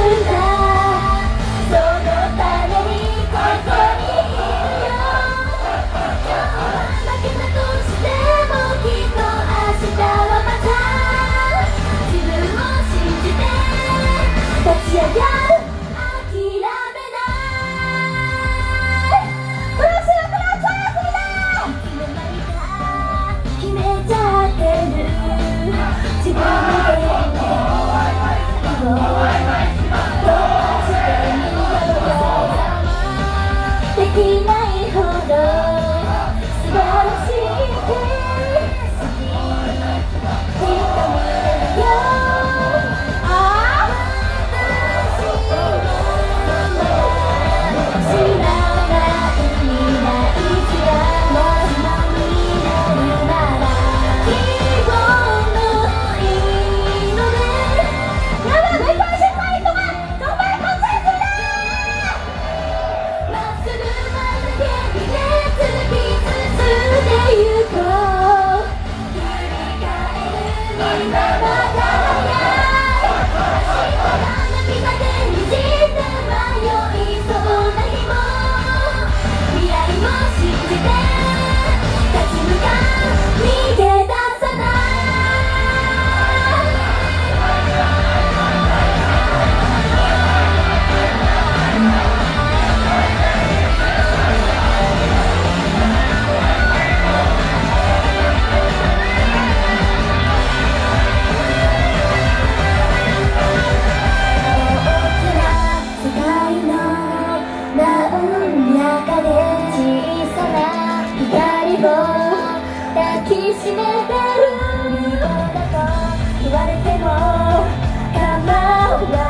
んだ。そのためにここにいるよ。今日は負けたとしてもきっと明日はまた自分を信じて立ち上がる。諦めないブルース・クラウチャーズだ。いつの間にか決めちゃってる自分の原因で飛ばしてみようよ。できないほど素晴らしい景色きっと見れるよ。知らない未来がもしも見れるなら希望のいので。やばい、メイパー失敗とか頑張れコンセントだ。まっすぐまで突き進んでゆこう。振り返るみんなまだ早い。明日が涙でにじんで迷いそうな日も未来を信じて立ち向かう。逃げ出さない。世界の真ん中で小さな光を抱きしめてる。無料だと言われても構わ